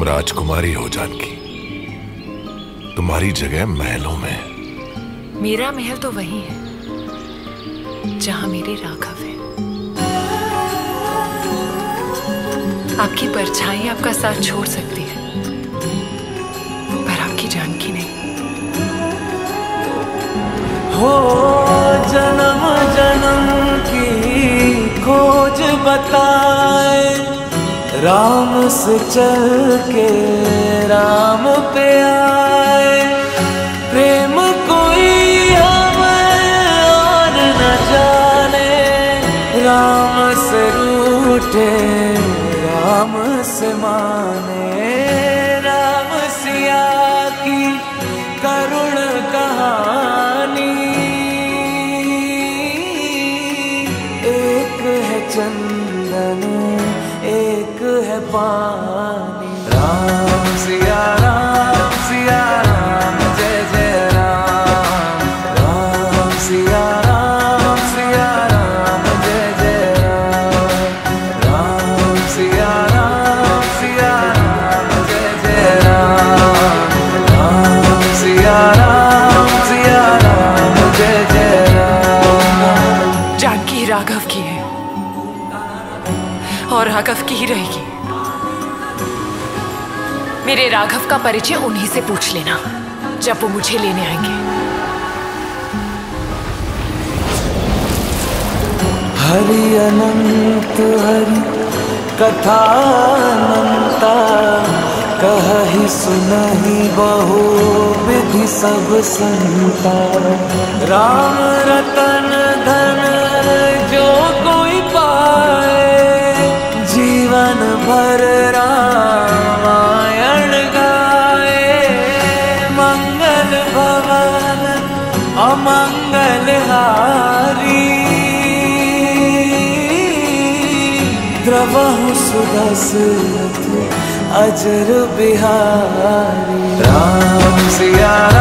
तुम राजकुमारी हो जानकी, तुम्हारी जगह महलों में। मेरा महल तो वही है जहां मेरे राघव है। आपकी परछाई आपका साथ छोड़ सकती है, पर आपकी जानकी नहीं। हो जन्म जन्म की खोज बताए, राम से चल के राम पे आए। प्रेम कोई हमें और न जाने, राम से रूठे राम से माने। राम सिया की करुण कहानी, एक है चंदन एक है पानी। राम सिया राम जय जय राम। राम सिया राम जय जय राम। राम सिया राम जय जय राम। राम सिया राम जय जय राम। जानकी राघव की है और राघव की ही रहेगी। मेरे राघव का परिचय उन्हीं से पूछ लेना जब वो मुझे लेने आएंगे। हरि अनंत हरि कथा अनंता, कहि सुनहि बहु विधि सब संता। राम रतन धन जो कोई पाए, जीवन भर रामायण गाए। मंगल भवन अमंगल हारी, द्रवहु सुदशरथ अजर बिहारी। राम सिया